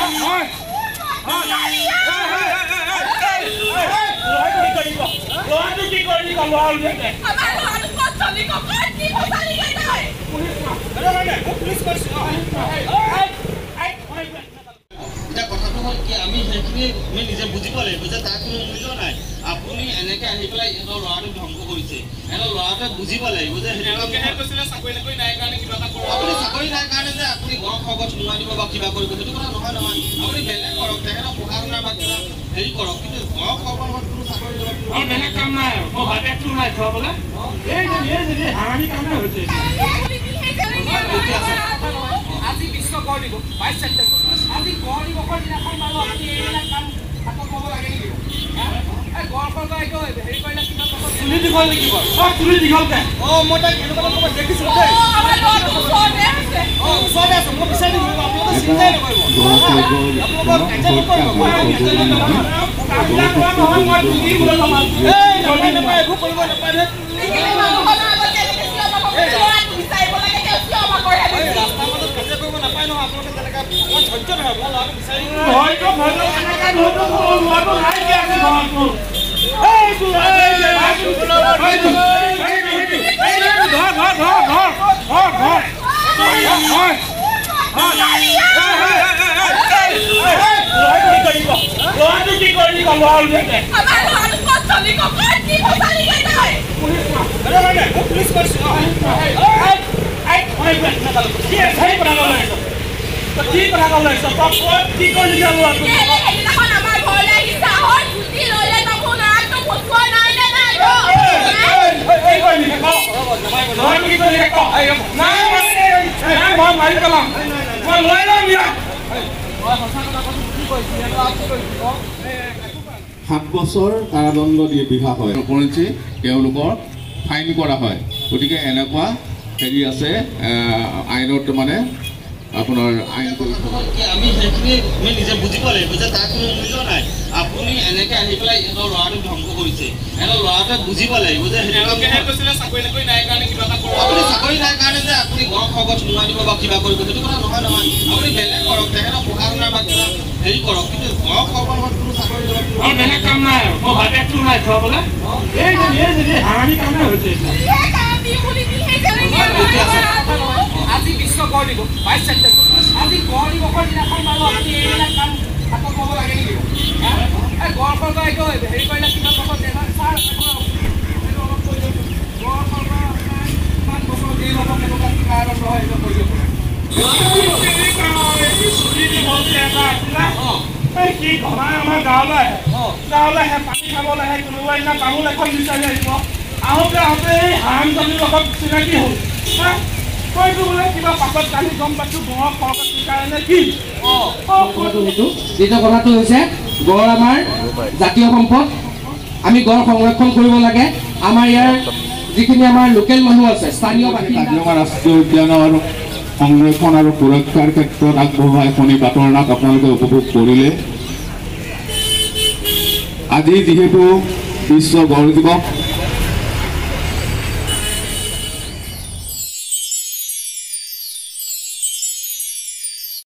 কথাটো হ'ল কি আমি সেইখিনি নিজে বুজিব লাগিব যে তাৰ কোনো মূল্য নাই। আপুনি এনেকে আহি পেলাই এজন ল'ৰাটোক ধ্বংস কৰিছে, এজন ল'ৰাটোৱে বুজিব লাগিব যে চাকৰি নাই কাৰণে কিবা এটা কৰক। আপুনি চাকৰি নাই কাৰণে যে আপুনি ঘৰৰ খগত সোমাই দিব বা কিবা কৰিব সেইটো কথা নহয় নহয়। আপুনি বেলেগ কৰক, তেখেতক পঢ়া শুনা বা কিবা হেৰি কৰক, কিন্তু ঘৰৰ খবৰ কোনো চাকৰি বেলেগ কাম নাই আৰু মই ভাবেটো নাই খুৱাবলৈ আজি বিশ্ব গড় দিব 22 ছেপ্টেম্বৰ। আজি গড় দিৱসৰ দিনাখন বাৰু আপুনি এইবিলাক কাম হাতত ল'ব লাগে নেকি? গড় খৰগা এইটো হেৰি কৰিলে কিবা চুলি দীঘল নেকি? চুলি দীঘলকে মই তাক এনেকুৱা ক'ৰবাত দেখিছিলোঁ দেই। ওচৰতে আছোঁ, মই বিচাৰি দিম। আপোনালোকে চিন্তাই নকৰিব, আপোনালোকক কাজিয়া নকৰিব। একো কৰিব নাপায় দে। সাত বছৰ কাৰাদণ্ড দিয়ে বিভা হয় উপৰঞ্চি তেওঁলোকৰ ফাইন কৰা হয়। গতিকে এনেকুৱা হেৰি আছে আইনত মানে আপোনাৰ আইন আমি সেইখিনি নিজে বুজিব লাগিব যে তাৰ কোনো মূল্য নাই। আপুনি এনেকে আহি পেলাই এজন ল'ৰাটোক ধ্বংস কৰিছে, এজন ল'ৰাটোৱে বুজিব লাগিব যে চাকৰি নাই কাৰণে কিবা এটা কৰক। আপুনি চাকৰি নাই কাৰণে যে আপুনি ঘৰৰ খগত সোমাই দিব বা কিবা কৰিব সেইটো কথা নহয় নহয়। আপুনি বেলেগ কৰক, তেখেতক পঢ়া শুনা বা কিবা হেৰি কৰক, কিন্তু ঘৰৰ খবৰ কোনো চাকৰি বেলেগ কাম নাই আৰু মই ভাবেটো নাই খুৱাবলৈ আজি বিশ্ব গড় দিব 22 ছেপ্টেম্বৰ। আজি গড় দিৱসৰ দিনাখন বাৰু আপুনি এইবিলাক কাম হাতত ল'ব লাগে নেকি? গড় খৰগা এইটো হেৰি কৰিলে কিবা ক'ব ছাৰ অলপ কৈ দিয়ক। গড় খৰগা কিমান বছৰ দেৰি হ'ব, কেনেকুৱা কি কাৰণত হয় এইটো কৈ দিয়ক। কি ঘনা আমাৰ গাঁৱলৈ আহে পানী খাবলৈ আহে, কোনোবা দিনা তামোল এখন বিচাৰি আহিব। আহোঁতে আহোঁতে এই হাৰামজানীৰ লগত চিনাকি হ'ল। দ্বিতীয় কথাটো হৈছে গড় আমাৰ জাতীয় সম্পদ। আমি গড় সংৰক্ষণ কৰিব লাগে। আমাৰ ইয়াৰ যিখিনি আমাৰ লোকেল মানুহ আছে, স্থানীয় কাজিৰঙা ৰাষ্ট্ৰীয় উদ্যানৰ সংৰক্ষণ আৰু সুৰক্ষাৰ ক্ষেত্ৰত আগবঢ়োৱা এখনি বাতৰনাক আপোনালোকে উপভোগ কৰিলে। আজি যিহেতু বিশ্ব গড় দিৱস